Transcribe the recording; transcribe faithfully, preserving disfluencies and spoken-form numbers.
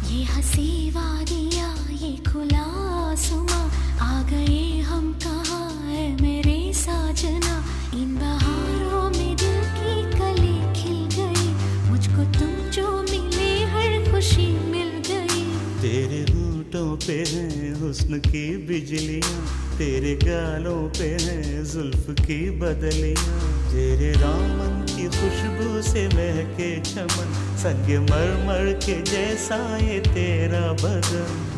ये हंसी वादियाँ ये खुला आसमां, आ गए हम कहाँ है मेरे साजना। इन बहारों में दिल की कली खिल गई, मुझको तुम जो मिले हर खुशी मिल गई। तेरे होठों पे हैं हुस्न की बिजलियाँ, तेरे गालों पे हैं जुल्फ की बदलियाँ। तेरे दामन की खुशबू से महके चमन, संग मर मर के जैसा ये तेरा बदन।